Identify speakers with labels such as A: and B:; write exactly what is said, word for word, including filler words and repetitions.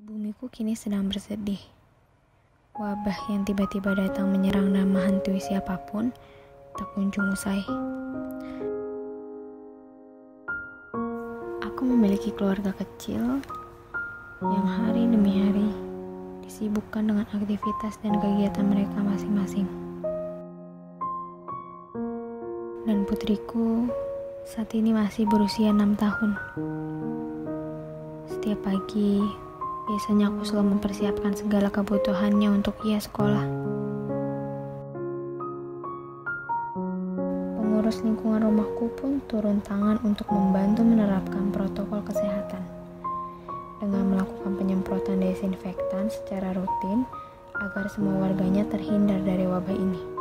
A: Bumiku kini sedang bersedih. Wabah yang tiba-tiba datang menyerang dan menghantui siapapun tak kunjung usai. Aku memiliki keluarga kecil yang hari demi hari disibukkan dengan aktivitas dan kegiatan mereka masing-masing. Dan putriku saat ini masih berusia enam tahun. Setiap pagi, biasanya aku selalu mempersiapkan segala kebutuhannya untuk ia sekolah. Pengurus lingkungan rumahku pun turun tangan untuk membantu menerapkan protokol kesehatan dengan melakukan penyemprotan desinfektan secara rutin agar semua warganya terhindar dari wabah ini.